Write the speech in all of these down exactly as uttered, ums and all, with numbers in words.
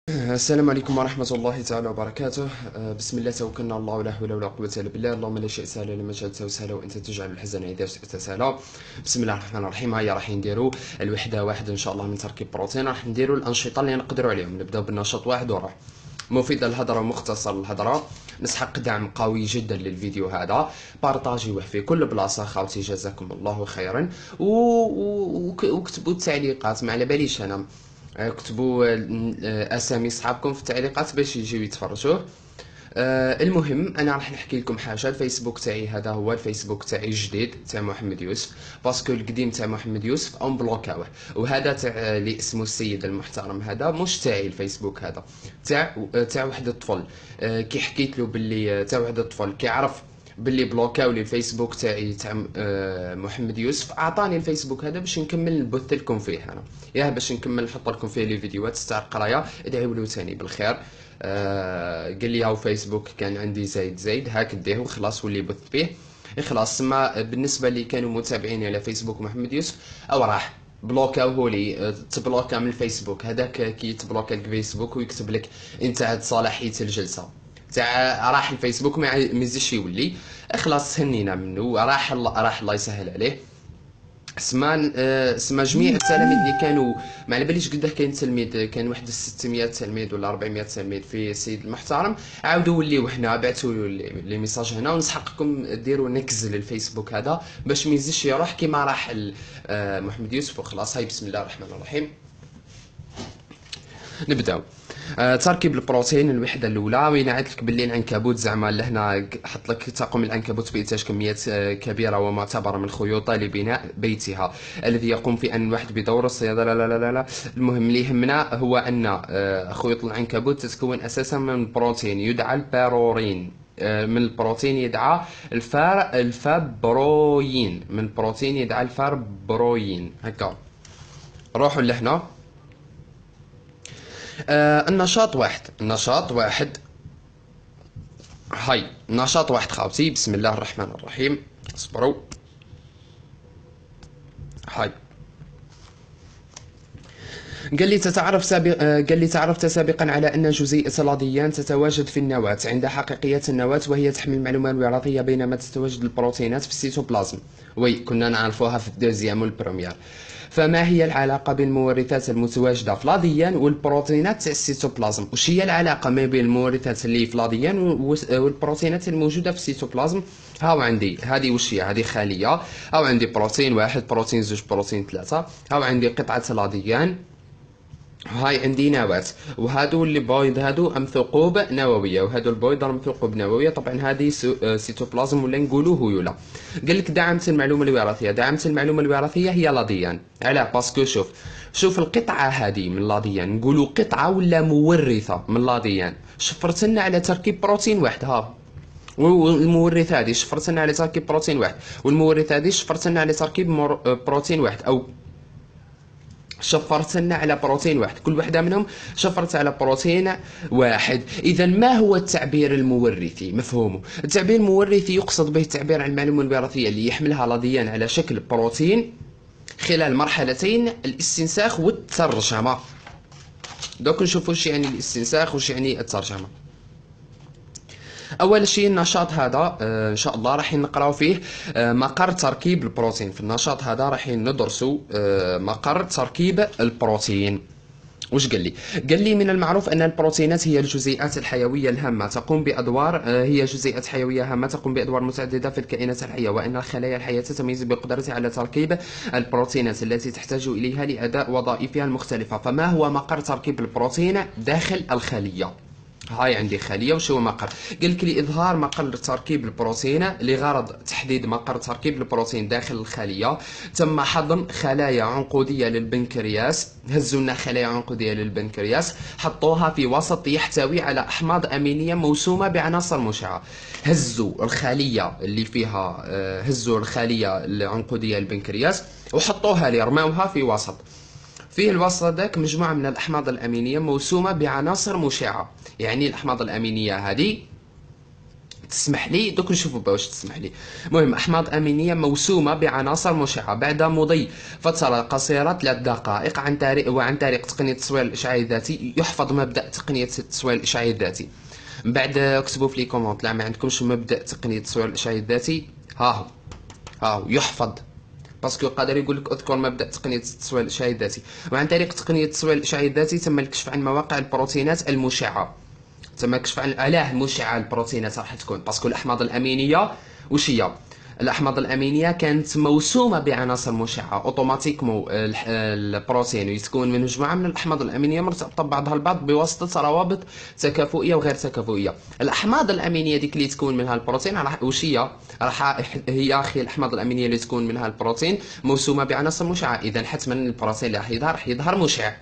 السلام عليكم ورحمة الله تعالى وبركاته. آه، بسم الله توكلنا على الله ولا حول ولا قوة إلا بالله. اللهم لا شيء سهل إلا ما جعلته سهلا وأنت تجعل الحزن إذا شئت سهلا. بسم الله الرحمن الرحيم. هيا راح نديرو الوحدة واحد إن شاء الله من تركيب بروتين. راح نديرو الأنشطة اللي نقدروا عليهم. نبداو بالنشاط واحد وراح مفيد للهضرة ومختصر للهضرة. نسحق دعم قوي جدا للفيديو هذا، بارطاجيوه في كل بلاصة خاوتي جزاكم الله خيرا، و... و... وكتبوا التعليقات. ما على باليش أنا اكتبوا اسامي صحابكم في التعليقات باش يجيو يتفرجوا. آه المهم انا راح نحكي لكم حاجه. الفيسبوك تاعي هذا هو الفيسبوك تاعي الجديد تاع محمد يوسف، باسكو القديم تاع محمد يوسف اون بلوكاوه، وهذا تاع اللي اسمه السيد المحترم هذا مش تاعي. الفيسبوك هذا تاع تاع واحد الطفل. آه كي حكيت له باللي تاع واحد الطفل كي عرف باللي بلوكاو لي الفيسبوك تاعي تاع آه محمد يوسف، اعطاني الفيسبوك هذا باش نكمل نبث لكم فيه انا، ياه باش نكمل نحط لكم فيه لي فيديوهات تاع القرايه. ادعيوا له ثاني بالخير. آه قال لي هاو فيسبوك كان عندي زايد زايد هاك ديه وخلاص واللي بث فيه خلاص. ما بالنسبه اللي كانوا متابعين على فيسبوك محمد يوسف او راح بلوكاو هو لي تبلوكا من الفيسبوك هذاك. كي يتبلوكا الفيسبوك ويكتب لك انتهت صلاحيه الجلسه تاع راح الفيسبوك ما يزيدش يولي. خلاص هنينا منه، راح راح الله يسهل عليه. سمان آه سما جميع التلاميذ اللي كانوا ما على باليش قداه كاين تلميذ، كان واحد ستمية تلميذ ولا أربعمية تلميذ في السيد المحترم، عاودوا وليو حنا بعثوا لي ميساج هنا ونسحقكم ديروا نكز للفيسبوك هذا باش ما يزيدش يروح كيما راح آه محمد يوسف. وخلاص هاي بسم الله الرحمن الرحيم نبداو. آه تركيب البروتين الوحده الاولى. وين عاد لك باللي العنكبوت زعما لهنا حط لك تقوم العنكبوت بانتاج كميات آه كبيره ومعتبره من الخيوط لبناء بيتها الذي يقوم في ان واحد بدور الصياده. لا لا لا لا, لا. المهم اللي يهمنا هو ان آه خيوط العنكبوت تتكون اساسا من بروتين يدعى البارورين. آه من البروتين يدعى الفار الفابروين من البروتين يدعى الفابروين. هكا روحوا لهنا. آه النشاط واحد النشاط واحد هاي نشاط واحد خاوتي. بسم الله الرحمن الرحيم. اصبروا. هاي قال لي تتعرف سابق قال لي تعرفت سابقا على ان جزيئة لاديان تتواجد في النواة عند حقيقية النواة، وهي تحمل المعلومة الوراثية بينما تتواجد البروتينات في السيتوبلازم. وي كنا نعرفوها في الدوزيام والبروميير. فما هي العلاقة بين المورثات المتواجدة في لاديان والبروتينات تاع السيتوبلازم؟ وش هي العلاقة ما بين المورثات اللي في لاديان والبروتينات الموجودة في السيتوبلازم؟ هاو عندي هذه وش هي؟ هذه خلية. هاو عندي بروتين واحد، بروتين زوج، بروتين ثلاثة. هاو عندي قطعة لاديان. هاي عندي نواة، وهادو اللي بويض هادو ام ثقوب نوويه، وهادو البويض راهم ثقوب نوويه. طبعا هذه سيتوبلازم ولا نقولوا هيولا. قال لك دعمت المعلومه الوراثيه. دعمت المعلومه الوراثيه هي لاديان. علاه؟ باسكو شوف شوف القطعه هذه من لاديان، نقولوا قطعه ولا مورثه من لاديان، شفرت لنا على تركيب بروتين واحد. ها والمورث هذه شفرت لنا على تركيب بروتين واحد، والمورث هذه شفرت لنا على تركيب بروتين واحد، او شفرت لنا على بروتين واحد. كل وحده منهم شفرت على بروتين واحد. اذا ما هو التعبير المورثي؟ مفهومه التعبير المورثي يقصد به التعبير عن المعلومه الوراثيه اللي يحملها لاديان على شكل بروتين خلال مرحلتين الاستنساخ والترجمه. دوك نشوفوا وش يعني الاستنساخ وش يعني الترجمه. اول شيء النشاط هذا آه ان شاء الله راح نقراو فيه آه مقر تركيب البروتين. في النشاط هذا راح ندرسوا آه مقر تركيب البروتين. وش قال لي؟ قال لي من المعروف ان البروتينات هي الجزيئات الحيويه الهامه تقوم بادوار آه هي جزيئات حيويه هامه تقوم بادوار متعدده في الكائنات الحيه، وان الخلايا الحيه تتميز بقدرتها على تركيب البروتينات التي تحتاج اليها لاداء وظائفها المختلفه. فما هو مقر تركيب البروتين داخل الخليه؟ هاي عندي خلية. وش هو مقر؟ قال لك لإظهار مقر تركيب البروتين لغرض تحديد مقر تركيب البروتين داخل الخلية تم حضن خلايا عنقودية للبنكرياس. هزوا لنا خلايا عنقودية للبنكرياس، حطوها في وسط يحتوي على أحماض أمينية موسومة بعناصر مشعة. هزوا الخلية اللي فيها هزوا الخلية العنقودية للبنكرياس وحطوها لي، رموها في وسط. فيه الوسط ذاك مجموعة من الأحماض الأمينية موسومة بعناصر مشعة. يعني الأحماض الأمينية هذه تسمح لي دوك نشوفوا واش تسمح لي. المهم احماض امينيه موسومه بعناصر مشعه بعد مضي فتره قصيره ثلاث دقائق عن طريق وعن طريق تقنيه التصوير الاشعاعي الذاتي. يحفظ مبدا تقنيه التصوير الاشعاعي الذاتي. من بعد اكتبوا في لي كومونت لا ما عندكمش مبدا تقنيه التصوير الاشعاعي الذاتي، ها هو ها هو يحفظ، باسكو قادر يقول لك اذكر مبدا تقنيه التصوير الاشعاعي الذاتي. وعن طريق تقنيه التصوير الاشعاعي الذاتي تم الكشف عن مواقع البروتينات المشعه. تم الكشف عن علاه مشعه البروتينات راح تكون، باسكو الاحماض الامينيه وش هي؟ الاحماض الامينيه كانت موسومه بعناصر مشعه. اوتوماتيكمون البروتين يتكون من مجموعه من الاحماض الامينيه مرتبطه ببعضها البعض بواسطه روابط تكافؤيه وغير تكافؤيه. الاحماض الامينيه ديك اللي تكون منها البروتين راح وش هي؟ راح هي اخي الاحماض الامينيه اللي تكون منها البروتين موسومه بعناصر مشعه، اذا حتما البروتين اللي راح يظهر راح يظهر مشع.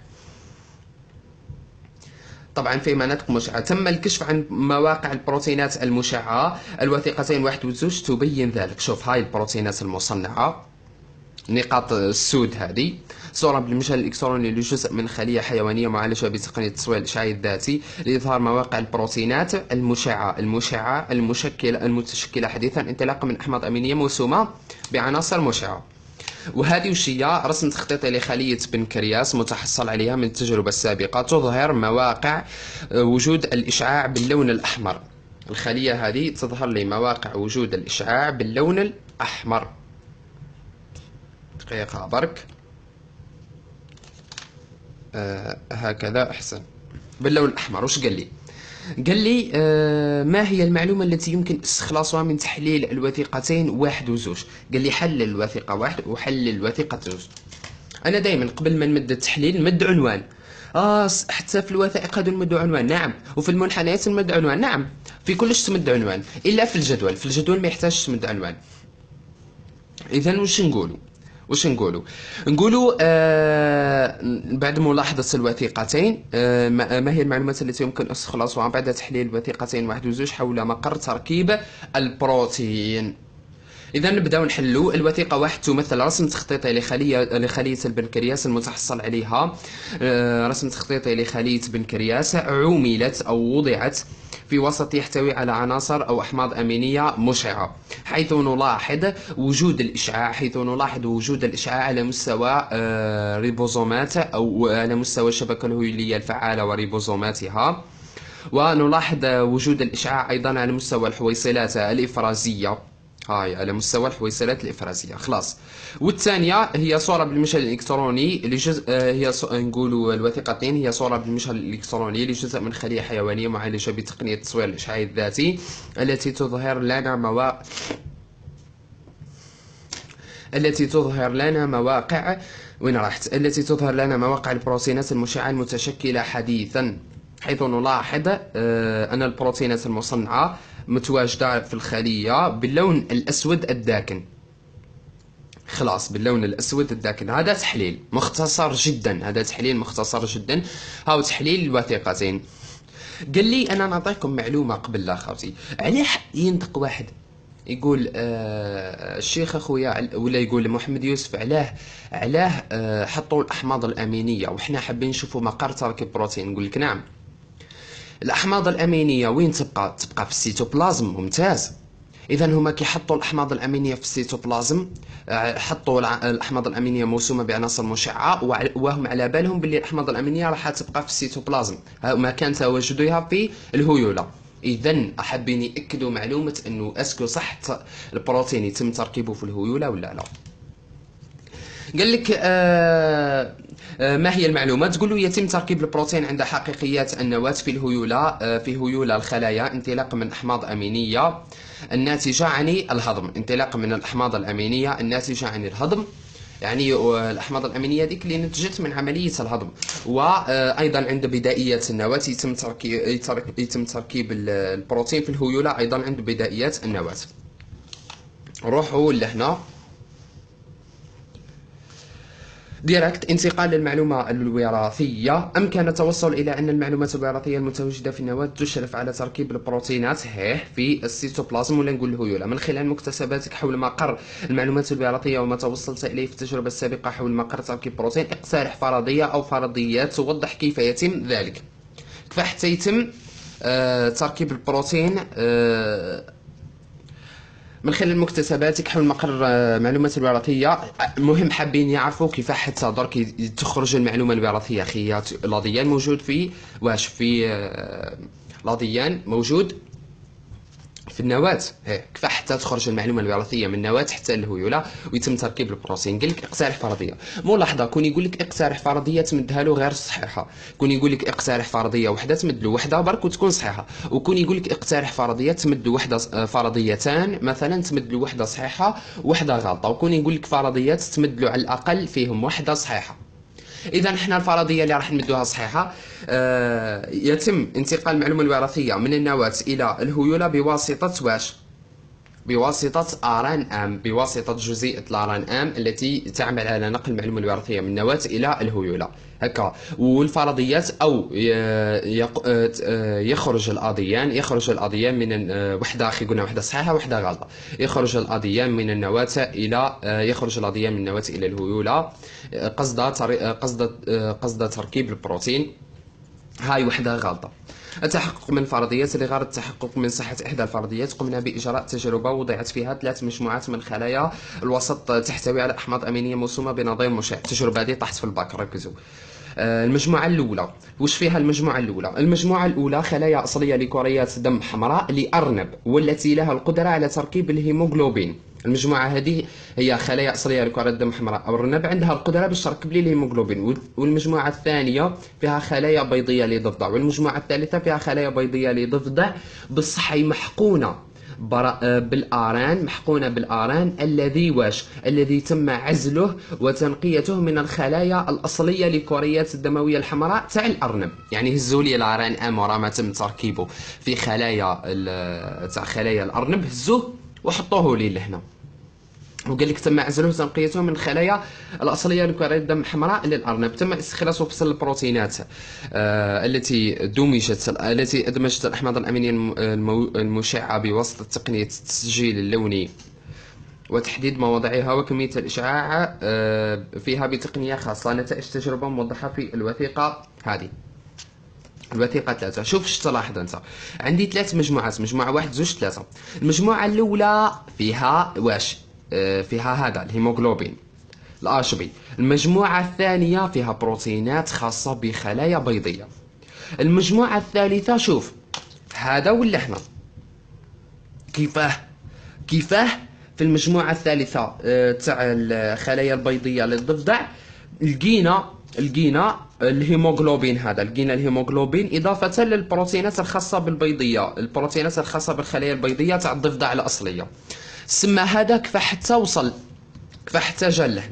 طبعا في مناطق مشعة. تم الكشف عن مواقع البروتينات المشعة. الوثيقتين واحد وزوج تبين ذلك. شوف هاي البروتينات المصنعة، نقاط السود هذه صورة بالمجهر الإلكتروني لجزء من خلية حيوانية معالجة بتقنية التصوير الإشعاعي الذاتي لإظهار مواقع البروتينات المشعة المشعة المشكلة المتشكلة حديثا انطلاقا من أحماض أمينية موسومة بعناصر مشعة. وهذه وش هي؟ رسم تخطيطي لخلية بنكرياس متحصل عليها من التجربة السابقة تظهر مواقع وجود الإشعاع باللون الأحمر. الخلية هذه تظهر لي مواقع وجود الإشعاع باللون الأحمر. دقيقة برك، آه هكذا أحسن، باللون الأحمر. وش قال لي؟ قال لي آه ما هي المعلومة التي يمكن استخلاصها من تحليل الوثيقتين واحد وزوج؟ قال لي حلل الوثيقة واحد وحلل الوثيقة زوج. أنا دائما قبل ما نمد التحليل نمد عنوان. آه حتى في الوثائق هذو نمد عنوان، نعم. وفي المنحنيات نمد عنوان، نعم. في كلش تمد عنوان إلا في الجدول. في الجدول ما يحتاجش تمد عنوان. إذا واش نقولوا؟ واش نقولوا؟ نقولوا آه بعد ملاحظة الوثيقتين آه ما هي المعلومات التي يمكن استخلاصها بعد تحليل الوثيقتين واحد وزوج حول مقر تركيب البروتين. إذا نبداو نحلو. الوثيقة واحد تمثل رسم تخطيطي لخلية لخلية البنكرياس المتحصل عليها. آه رسم تخطيطي لخلية بنكرياس عُملت أو وضعت في وسط يحتوي على عناصر أو أحماض أمينية مشعة، حيث نلاحظ وجود الإشعاع حيث نلاحظ وجود الإشعاع على مستوى آه ريبوزومات أو على مستوى الشبكة الهيولية الفعالة وريبوزوماتها. ونلاحظ وجود الإشعاع أيضا على مستوى الحويصلات الإفرازية، هاي على مستوى الحويصلات الإفرازية. خلاص. والثانية هي صورة بالمجهر الإلكتروني لجزء هي نقولوا الوثيقتين هي صورة بالمجهر الإلكتروني لجزء من خلية حيوانية معالجة بتقنية التصوير الإشعاعي الذاتي التي تظهر لنا مواقع التي تظهر لنا مواقع وين راحت التي تظهر لنا مواقع البروتينات المشعة المتشكلة حديثا، حيث نلاحظ أن البروتينات المصنعة متواجدة في الخلية باللون الأسود الداكن. خلاص، باللون الأسود الداكن. هذا تحليل مختصر جدا، هذا تحليل مختصر جدا. هاو تحليل الوثيقتين. قال لي أنا نعطيكم معلومة قبل لا خوتي. علاه ينطق واحد يقول آه الشيخ اخويا ولا يقول محمد يوسف علاه علاه آه حطوا الأحماض الأمينية وحنا حابين نشوفوا مقر تركيب بروتين؟ نقول لك نعم. الأحماض الأمينية وين تبقى؟ تبقى في السيتوبلازم. ممتاز. إذا هما كيحطوا الأحماض الأمينية في السيتوبلازم، حطوا الأحماض الأمينية موسومة بعناصر مشعة وهم على بالهم باللي الأحماض الأمينية راح تبقى في السيتوبلازم مكان تواجدها في الهيولة. إذا حابين يأكدوا معلومة أنه أسكو صح البروتين يتم تركيبه في الهيولة ولا لا. قال لك آه آه ما هي المعلومات؟ تقول له يتم تركيب البروتين عند حقيقيات النواة في الهيولة آه في هيولة الخلايا انطلاقا من أحماض أمينية الناتجة عن الهضم. انطلاقا من الأحماض الأمينية الناتجة عن الهضم، يعني الأحماض الأمينية ديك اللي نتجت من عملية الهضم. وأيضا عند بدائيات النواة يتم تركيب يتم تركيب البروتين في الهيولة أيضا عند بدائيات النواة. روحوا لهنا ديريكت. انتقال للمعلومة الوراثية. أمكن التوصل إلى أن المعلومات الوراثية المتواجدة في النواة تشرف على تركيب البروتينات هيه في السيتوبلازم ولا نقول الهيولة من خلال مكتسباتك حول مقر المعلومات الوراثية وما توصلت إليه في التجربة السابقة حول مقر تركيب بروتين. اقترح فرضية أو فرضيات توضح كيف يتم ذلك. كيف حتى يتم آه تركيب البروتين آه من خلال مكتسباتك حول مقر المعلومات الوراثية. مهم حابين يعرفوا كيف حتى درك تخرج المعلومة الوراثية. خيات لاديان موجود في واش في لاديان موجود في النواة. كيف حتى تخرج المعلومه الوراثيه من النواه حتى الهيوله ويتم تركيب البروتين. قال لك اقترح فرضيه. ملاحظه كون يقول لك اقترح فرضيه تمدها له غير صحيحه، كون يقول لك اقترح فرضيه وحده تمد له وحده برك وتكون صحيحه، وكون يقول لك اقترح فرضيه تمد له وحده فرضيتان مثلا تمد له وحده صحيحه وحده غلطه، وكون يقول لك فرضيات تمد له على الاقل فيهم وحده صحيحه. اذا حنا الفرضيه اللي راح نمدوها صحيحه، آه يتم انتقال المعلومه الوراثيه من النواه الى الهيوله بواسطه واش؟ بواسطة آران آم، بواسطة جزيئة الآران آم التي تعمل على نقل المعلومة الوراثية من النواة إلى الهيولة هكا. والفرضيات أو يخرج الأضيان يخرج الأضيان من وحدة أخي قلنا وحدة صحيحة وحدة غلطة. يخرج الأضيان من النواة إلى يخرج الأضيان من النواة إلى الهيولة قصد قصد قصد تركيب البروتين. هاي وحدة غلطة. التحقق من الفرضيات. لغرض التحقق من صحة إحدى الفرضيات قمنا بإجراء تجربة وضعت فيها ثلاث مجموعات من خلايا الوسط تحتوي على أحماض أمينية موسومة بنظير مشع. التجربة هذه طاحت في الباك، ركزوا. المجموعة الأولى وش فيها؟ المجموعة الأولى المجموعة الأولى خلايا أصلية لكريات دم حمراء لأرنب والتي لها القدرة على تركيب الهيموغلوبين. المجموعة هذه هي خلايا أصلية لكريات دم حمراء أو الأرنب عندها القدرة باش تركب لي الهيموغلوبين. والمجموعة الثانية فيها خلايا بيضية لضفدع، والمجموعة الثالثة فيها خلايا بيضية لضفدع بصح هي محقونة بالآران، محقونة بالآران الذي واش؟ الذي تم عزله وتنقيته من الخلايا الأصلية لكريات الدموية الحمراء تاع الأرنب. يعني هزوا لي الآران آم ورا ما تم تركيبه في خلايا تاع خلايا الأرنب، هزوه وحطوه لي لهنا، وقال لك تم عزله وتنقيته من الخلايا الاصليه لكريات الدم الحمراء للارنب. تم استخلاص وفصل البروتينات آه التي دمجت التي ادمجت الاحماض الامينيه المشعه بواسطه تقنيه التسجيل اللوني وتحديد مواضعها وكميه الاشعاع آه فيها بتقنيه خاصه. نتائج تجربه موضحه في الوثيقه هذه، الوثيقة ثلاثة. شوف اش تلاحظ انت، عندي ثلاث مجموعات، مجموعة واحد زوج ثلاثة. المجموعة الأولى فيها واش؟ آه فيها هذا الهيموغلوبين الاتش بي. المجموعة الثانية فيها بروتينات خاصة بخلايا بيضية. المجموعة الثالثة شوف هذا ولا هنا كيفاه؟ كيفاه في المجموعة الثالثة آه تاع الخلايا البيضية للضفدع لقينا لقينا الهيموغلوبين. هذا لقينا الهيموغلوبين إضافة للبروتينات الخاصة بالبيضية، البروتينات الخاصة بالخلايا البيضية تاع الضفدع الأصلية. سما هذا كيف حتى وصل، كيف حتى جا له.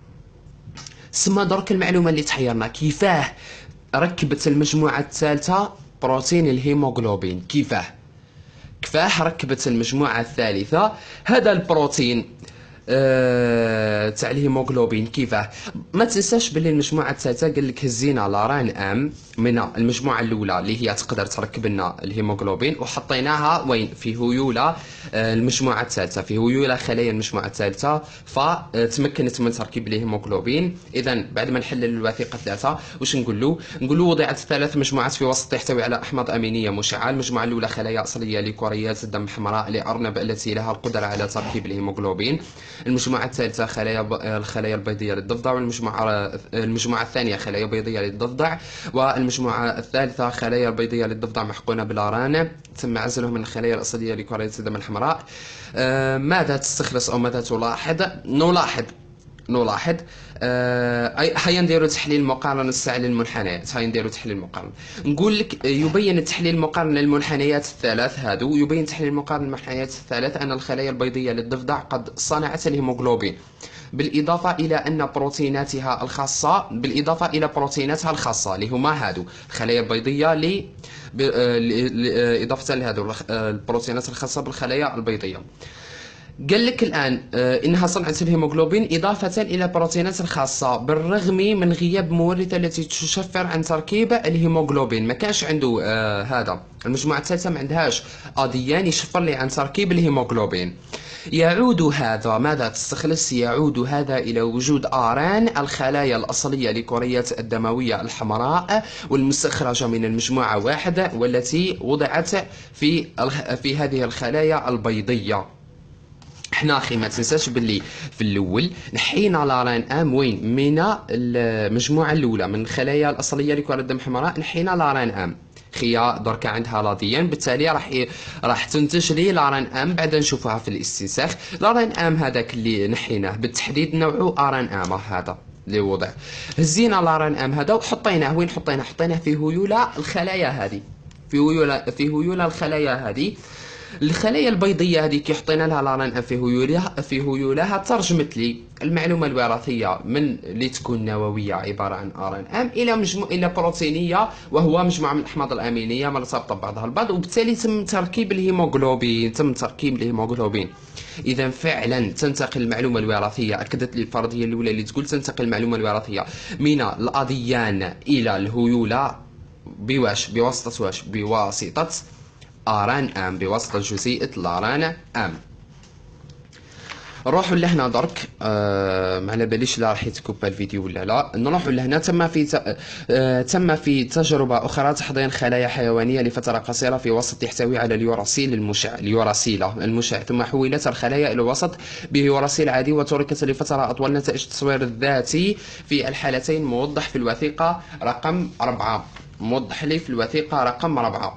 سما درك المعلومة اللي تحيرنا كيفاه ركبت المجموعة الثالثة بروتين الهيموغلوبين. كيفاه كيفاه ركبت المجموعة الثالثة هذا البروتين أه... تاع الهيموغلوبين. كيفاه؟ ما تنساش باللي المجموعه الثالثه قال لك هزينا لاران ام من المجموعه الاولى اللي هي تقدر تركب لنا الهيموغلوبين وحطيناها وين؟ في هيوله أه المجموعه الثالثه، في هيوله خلايا المجموعه الثالثه فتمكنت من تركيب الهيموغلوبين. اذا بعد ما نحلل الوثيقه ثلاثه واش نقول له؟ نقول له وضعت ثلاث مجموعات في وسط تحتوي على احماض امينيه مشعه. المجموعه الاولى خلايا اصليه لكريات الدم الحمراء لارنب التي لها القدره على تركيب الهيموغلوبين. المجموعة الثالثة خلايا ب... الخلايا البيضية للضفدع، والمجموعة المجموعة الثانية خلايا بيضية للضفدع، والمجموعة الثالثة خلايا البيضية للضفدع محقونة بالأرانب تم عزله من الخلايا الأصلية لكريات الدم الحمراء. آه ماذا تستخلص أو ماذا تلاحظ؟ نلاحظ نلاحظ آه هيا نديرو تحليل مقارنة الساعة للمنحنيات. هيا نديرو تحليل مقارنة. نقول لك يبين التحليل المقارنة للمنحنيات الثلاث هادو، يبين تحليل المقارنة للمنحنيات الثلاث أن الخلايا البيضية للضفدع قد صنعت الهيموغلوبين بالإضافة إلى أن بروتيناتها الخاصة بالإضافة إلى بروتيناتها الخاصة اللي هما هادو الخلايا البيضية ل إضافة لهادو البروتينات الخاصة بالخلايا البيضية. قال لك الآن إنها صنعت الهيموغلوبين إضافة إلى بروتينات الخاصة بالرغم من غياب مورثة التي تشفر عن تركيب الهيموغلوبين. ما كانش عنده آه هذا المجموعة الثالثة ما عندهاش أضيان يشفر لي عن تركيب الهيموغلوبين. يعود هذا ماذا تستخلص؟ يعود هذا إلى وجود آران الخلايا الأصلية لكريات الدموية الحمراء والمستخرجة من المجموعة واحد والتي وضعت في في هذه الخلايا البيضية. حنا اخي ما تنساش باللي في الاول نحينا لارين ام وين من المجموعه الاولى من الخلايا الاصليه لكره الدم الحمراء، نحينا لارين ام خيا دركا عندها لاضيان، بالتالي راح ي... راح تنتج لي لارين ام بعد نشوفها في الاستنساخ. لارين ام هذاك اللي نحيناه بالتحديد نوعه ارين ام هذا اللي وضع، هزينا لارين ام هذا وحطيناه وين حطيناه حطيناه في هيوله الخلايا هذه، في هيوله في هيوله الخلايا هذه. الخلايا البيضيه هذه كي حطينا لها لارين ام في هيولها في هيولها ترجمت لي المعلومه الوراثيه من اللي تكون نوويه عباره عن ارين ام الى مجموع الى بروتينيه وهو مجموعه من الاحماض الامينيه مرتبطه ببعضها البعض، وبالتالي تم تركيب الهيموغلوبين تم تركيب الهيموغلوبين. اذا فعلا تنتقل المعلومه الوراثيه، اكدت لي الفرضيه الاولى اللي تقول تنتقل المعلومه الوراثيه من الاضيان الى الهيوله بواش بواسطه واش بواسطه اران ام، بواسطه جزيئه لاران ام. نروحوا لهنا درك، أه ما على باليش لا راح يتكوبا الفيديو ولا لا. نروحوا لهنا. تم في ت... أه تم في تجربه اخرى تحضير خلايا حيوانيه لفتره قصيره في وسط يحتوي على اليوراسيل المشع اليوراسيلا المشع، ثم حولت الخلايا الى وسط بيوراسيل عادي وتركت لفتره اطول. نتائج التصوير الذاتي في الحالتين موضح في الوثيقه رقم أربعة، موضح لي في الوثيقه رقم أربعة.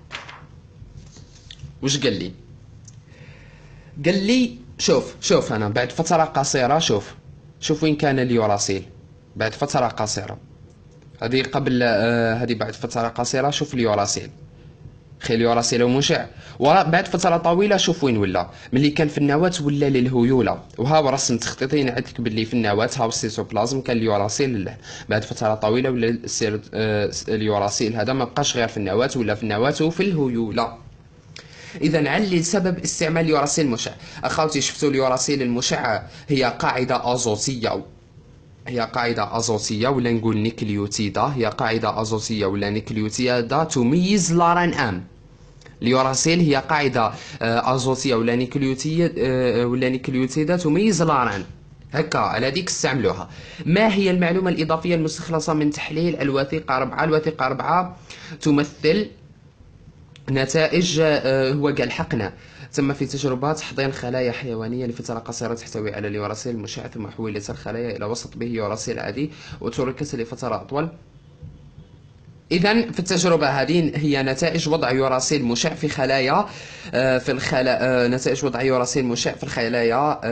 وش قال لي؟ قال لي شوف شوف انا بعد فتره قصيره، شوف شوف وين كان اليوراسيل بعد فتره قصيره، هذه قبل آه هذه بعد فتره قصيره. شوف اليوراسيل خي اليوراسيل ومشع، وبعد فتره طويله شوف وين ولا، ملي كان في النواه ولا للهيوله. وها رسم تخطيطي نعدلك باللي في النواه ها السيتوبلازم كان اليوراسيل له، بعد فتره طويله ولا آه اليوراسيل هذا ما بقاش غير في النواه ولا في النواه وفي الهيوله. إذا علل سبب استعمال اليوراسيل المشع. أخوتي شفتوا اليوراسيل المشع هي قاعدة أزوتية، هي قاعدة أزوتية ولا نقول نيكليوتيدا، هي قاعدة أزوتية ولا نيكليوتيدا تميز لارين أم. اليوراسيل هي قاعدة أزوتية ولا نيكليوتيد ولا نيكليوتيدا تميز لارين، هكا على ديك استعملوها. ما هي المعلومة الإضافية المستخلصة من تحليل الوثيقة أربعة؟ الوثيقة أربعة تمثل نتائج، هو قال حقنا تم في تجربات تحضير خلايا حيوانية لفترة قصيرة تحتوي على اليوراسيل المشع، ثم حولت الخلايا إلى وسط به يوراسيل عادي وتركت لفترة أطول. إذا في التجربة هذه هي نتائج وضع يوراسيل مشع في خلايا في الخلايا نتائج وضع يوراسيل مشع في الخلايا.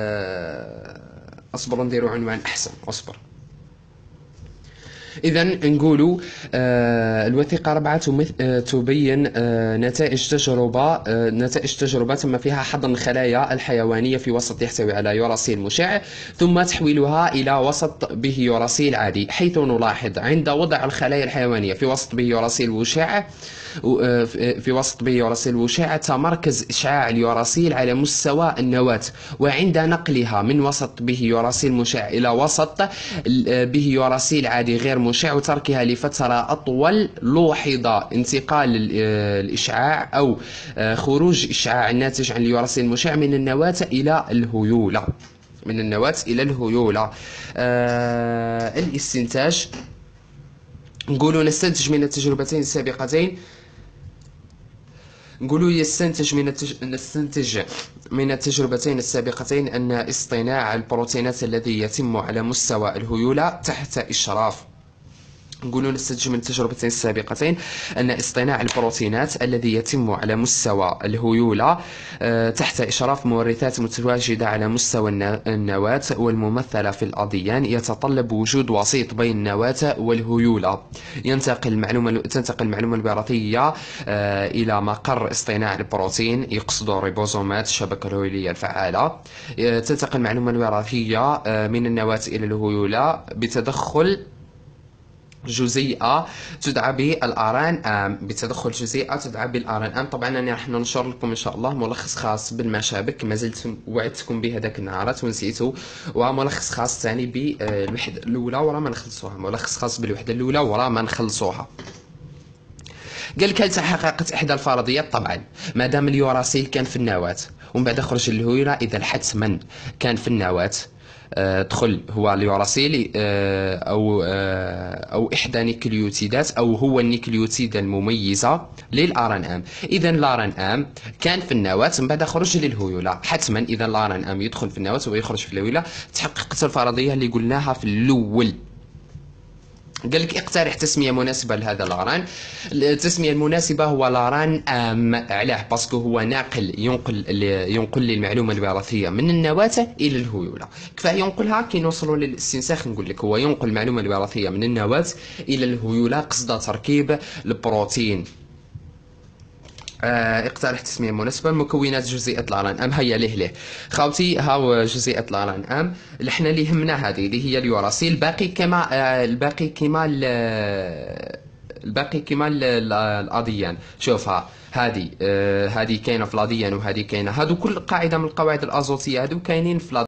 أصبر نديروا عنوان أحسن، أصبر. إذا نقولوا آه الوثيقة أربعة آه تبين آه نتائج تجربة آه نتائج تجربة تم فيها حضن الخلايا الحيوانية في وسط يحتوي على يوراسيل مشع ثم تحويلها إلى وسط به يوراسيل عادي، حيث نلاحظ عند وضع الخلايا الحيوانية في وسط به يوراسيل مشع في وسط به يوراسيل مشع تمركز إشعاع اليوراسيل على مستوى النواة، وعند نقلها من وسط به يوراسيل مشع إلى وسط به يوراسيل عادي غير مشع وتركها لفترة أطول، لوحظ انتقال الإشعاع أو خروج إشعاع الناتج عن اليوراسيل المشع من النواة إلى الهيولة، من النواة إلى الهيولة. آه الاستنتاج نقولوا نستنتج من التجربتين السابقتين، نقولوا يستنتج من التج... نستنتج من التجربتين السابقتين أن اصطناع البروتينات الذي يتم على مستوى الهيولة تحت إشراف نقولوا نستنتج من التجربتين السابقتين أن اصطناع البروتينات الذي يتم على مستوى الهيولة تحت إشراف مورثات متواجدة على مستوى النواة والممثلة في الأضيان يتطلب وجود وسيط بين النواة والهيولة. ينتقل المعلومة تنتقل المعلومة الوراثية إلى مقر اصطناع البروتين، يقصد الريبوزومات الشبكة الهيولية الفعالة. تنتقل المعلومة الوراثية من النواة إلى الهيولة بتدخل جزيئة تدعى بالاران ام، بتدخل جزيئة تدعى بالاران ام. طبعا انا راح ننشر لكم ان شاء الله ملخص خاص بالمشابك، ما زلت وعدتكم به هذاك النهارات ونسيتو، وملخص خاص ثاني بالوحدة الاولى ورا ما نخلصوها، ملخص خاص بالوحدة الاولى ورا ما نخلصوها. قال لك هل تحققت احدى الفرضيات؟ طبعا ما دام اليوراسيل كان في النواة ومن بعد خرج للهيولة، اذا حتما كان في النواة آه، دخل هو اليوراسيل آه، او آه، او احدى نيكليوتيدات، او هو النيكليوتيد المميزه للار ان ام. اذا الار ان ام كان في النواه من بعد خرج للهيوله. حتما اذا الار ان ام يدخل في النواه ويخرج في الهيوله، تحققت الفرضيه اللي قلناها في الاول. قال لك اقترح تسميه مناسبه لهذا لاران. التسميه المناسبه هو لاران ام. علاه؟ باسكو هو ناقل، ينقل ينقل لي المعلومه الوراثيه من النواه الى الهيوله. كفايه ينقلها كي نوصلوا للاستنساخ. نقول لك هو ينقل المعلومه الوراثيه من النواه الى الهيوله قصد تركيب البروتين. آه، اقترح تسمية مناسبة. مكونات جزيئة الاران ام هيا ليه ليه خاوتي. هاو جزيئة الاران ام اللي حنا اللي يهمنا هذه اللي هي اليوراسيل. الباقي كما آه الباقي كما الباقي كما الاديان. شوفها هذه آه هذه كاينه في الاديان وهذه كاينه. هادو كل قاعده من القواعد الازوتيه هادو كاينين في